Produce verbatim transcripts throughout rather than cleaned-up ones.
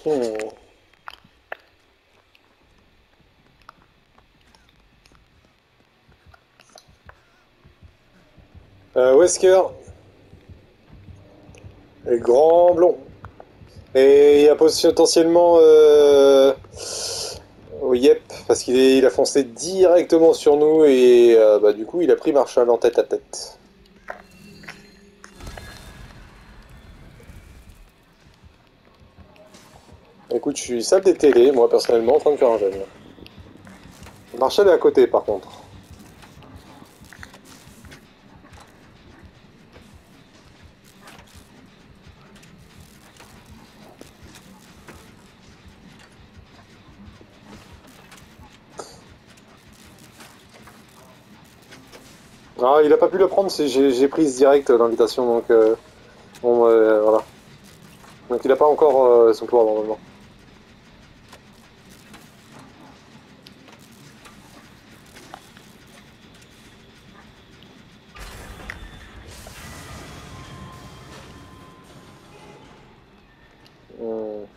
Hmm. Euh, Wesker, le grand blond. Et il y a potentiellement... Euh... Oh, yep, parce qu'il est- il a foncé directement sur nous et euh, bah, du coup il a pris Marshall en tête à tête. Écoute, je suis salle des télés, moi personnellement, en train de faire un jeûne. Marshall est à côté par contre. Ah, il a pas pu le prendre, c'est- j'ai j'ai prise direct l'invitation, donc euh, bon, euh, voilà. Donc il a pas encore euh, son pouvoir normalement. Hmm.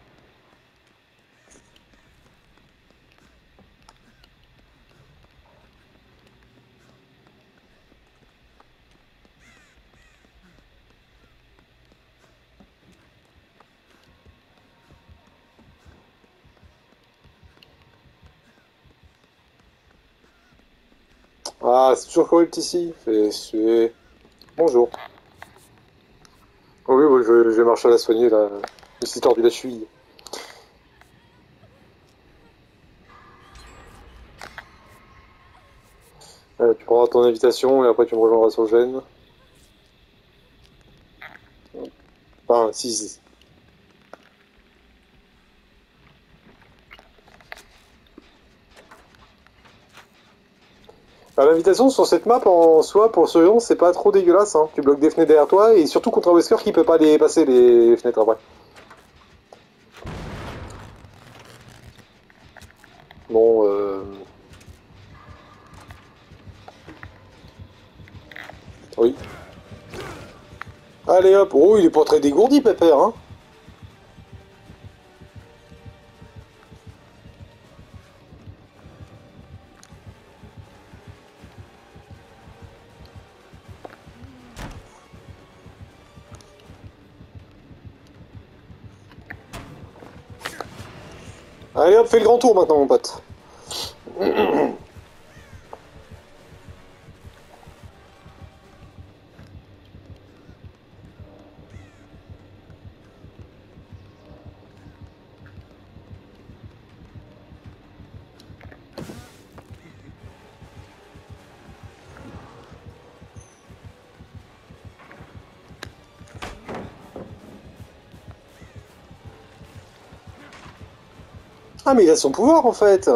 Ah, c'est toujours corrupt ici. Fait- c'est- Bonjour. Oh oui, oui, je, je vais Marshall à soigner là. Je me suis tordu la cheville. Euh, tu prendras ton invitation et après tu me rejoindras sur Gênes. Enfin, si, si. Bah, l'invitation sur cette map en soi, pour ce genre, c'est pas trop dégueulasse. Hein. Tu bloques des fenêtres derrière toi et surtout contre un Wesker qui peut pas les passer les fenêtres après. Bon, euh... oui. Allez hop. Oh, il est pas très dégourdi, Pépère, hein. Allez hop, fais le grand tour maintenant, mon pote. Ah, mais il a son pouvoir en fait.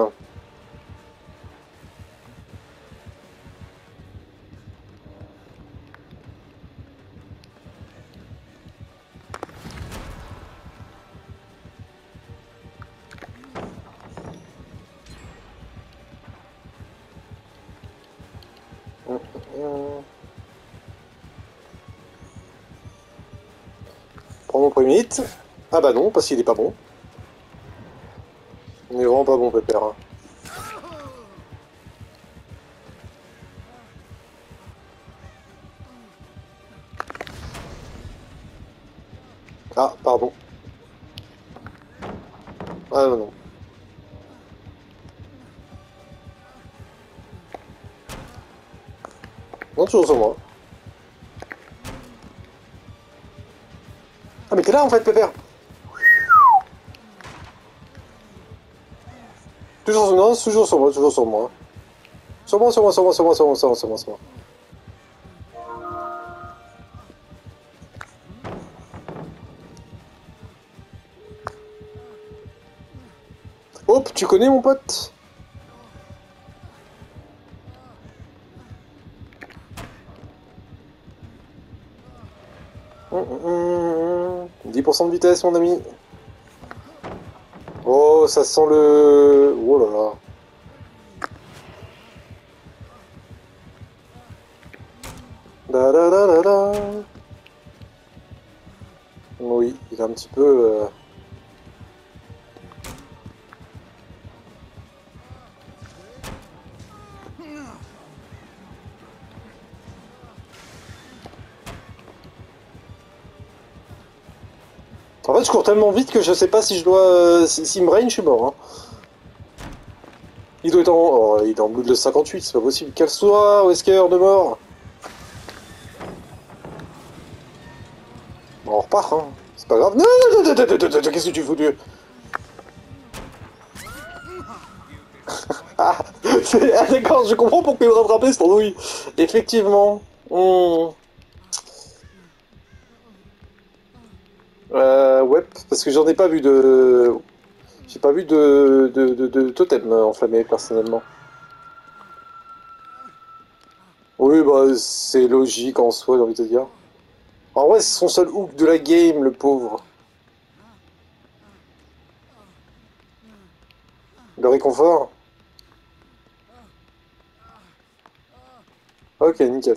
Prends mon premier hit. Ah bah non, parce qu'il est pas bon. Il est vraiment pas bon, Pépère. Hein. Ah, pardon. Ah non, non. Non, toujours sur moi. Ah, mais t'es là en fait, Pépère. Toujours sur moi, toujours sur moi, toujours sur moi. Sur moi, sur moi, sur moi, sur moi, sur moi, sur moi, sur moi, sur moi. Hop, tu connais mon pote? dix pour cent de vitesse, mon ami. Oh, ça sent le... Oh là là. Da da da da da. Oui, il est un petit peu... Euh... En fait, je cours tellement vite que je sais pas si je dois... Euh, S'il si me brain, je suis mort. Hein. Il doit être en... Oh, il est en blue de cinquante-huit, c'est pas possible. Casse-toi, Wesker de mort. Bon, on repart, hein. C'est pas grave. Non, non, non, non, non, non, non, qu'est-ce que tu fous, Dieu? Ah, ah d'accord, je comprends pourquoi il me rattrapait, cette andouille. Effectivement. Hmm. Euh, ouais, parce que j'en ai pas vu de... J'ai pas vu de, de, de, de totem enflammé, personnellement. Oui, bah, c'est logique en soi, j'ai envie de te dire. En vrai, c'est son seul hook de la game, le pauvre. Le réconfort? Ok, nickel.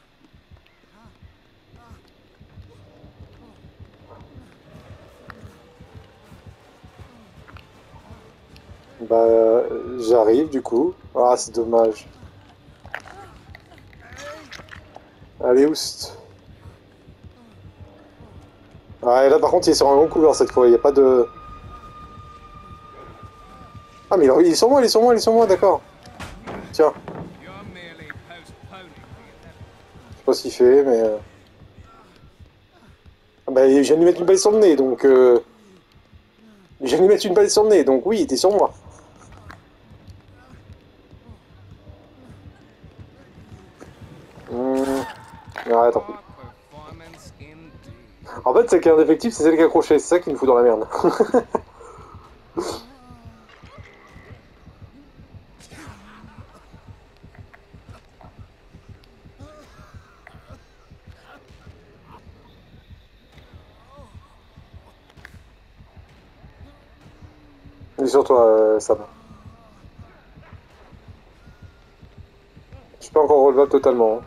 Bah, j'arrive, du coup. Ah, c'est dommage. Allez, oust. Ah, et là, par contre, il est sur un long couloir, cette fois. Il n'y a pas de... Ah, mais il est sur moi, il est sur moi, il est sur moi, d'accord. Tiens. Je sais pas ce qu'il fait, mais... euh, Ah bah, je viens de lui mettre une balle sur le nez, donc... Euh... Je viens de lui mettre une balle sur le nez, donc oui, il était sur moi. Mmh. Ah, attends. En fait, c'est qu'un effectif, c'est celle qui a accroché, c'est ça qui nous fout dans la merde. Et sur toi, euh, Sam. Je suis pas encore relevable totalement. Hein.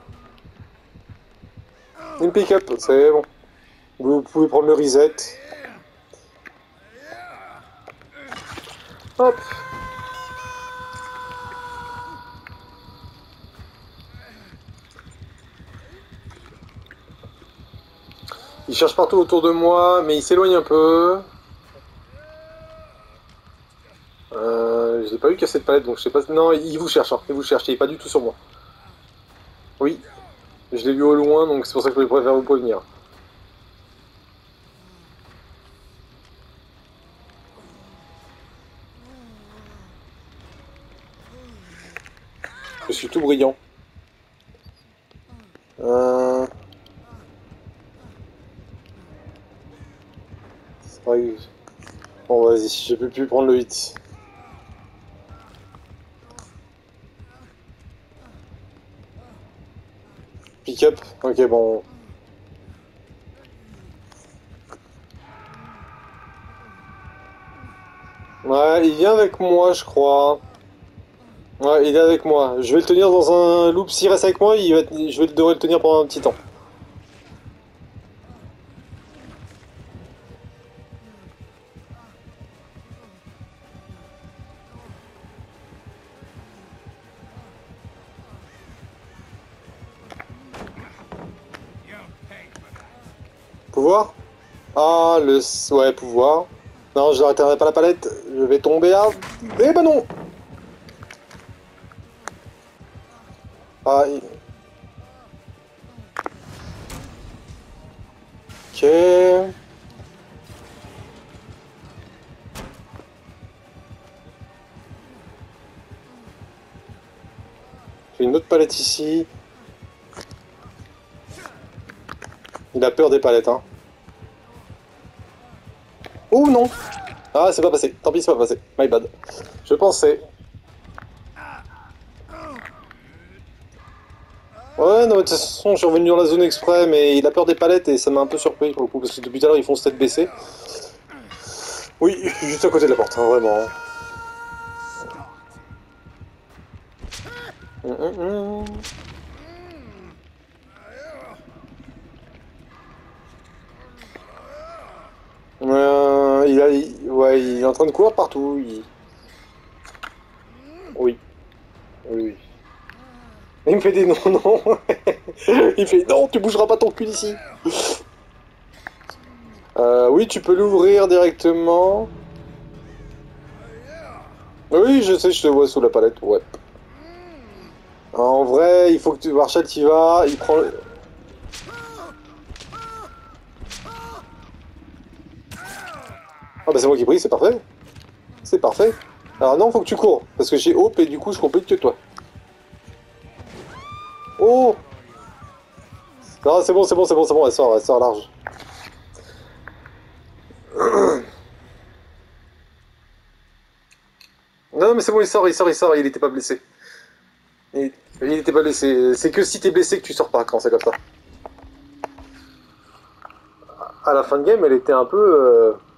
Une pick-up, c'est bon. Vous pouvez prendre le reset. Hop. Il cherche partout autour de moi, mais il s'éloigne un peu. Euh, je l'ai pas eu casser de palette, donc je sais pas... Non, il vous cherche, hein. Il vous cherche, il est pas du tout sur moi. Oui, je l'ai vu au loin, donc c'est pour ça que je préfère vous prévenir. Je suis tout brillant. Euh... C'est pas grave. Bon, vas-y, je peux plus prendre le hit. Pick-up. Ok, bon. Ouais, il vient avec moi, je crois. Ouais, il est avec moi. Je vais le tenir dans un loop. S'il reste avec moi, il va être... je vais devrais le tenir pendant un petit temps. Pouvoir? Ah, le... Ouais, pouvoir. Non, je n'arrêterai pas la palette. Je vais tomber à... Eh ben non! Ah, il... Ok... J'ai une autre palette ici. Il a peur des palettes, hein. Oh non! Ah, c'est pas passé. Tant pis, c'est pas passé. My bad. Je pensais. Ouais, non, mais de toute façon, je suis revenu dans la zone exprès, mais il a peur des palettes et ça m'a un peu surpris pour le coup, parce que depuis tout à l'heure, ils font tête baissée. Oui, juste à côté de la porte, hein, vraiment. Hum, hum, hum. Euh, il, a, il, ouais, il est en train de courir partout. Il... Oui. Oui, oui. Il me fait des non, non. Il fait non, tu bougeras pas ton cul d'ici. Euh, oui, tu peux l'ouvrir directement. Oui, je sais, je te vois sous la palette, ouais. En vrai, il faut que tu... Marshall, t'y vas, il prend... Ah bah c'est moi qui prie, c'est parfait. C'est parfait. Alors non, faut que tu cours, parce que j'ai Hope et du coup je complique que toi. Oh! Non, c'est bon, c'est bon, c'est bon, c'est bon, elle sort, elle sort large. Non, mais c'est bon, il sort, il sort, il sort, il était pas blessé. Il, il était pas blessé. C'est que si t'es blessé que tu sors pas quand c'est comme ça. À la fin de game, elle était un peu... Euh...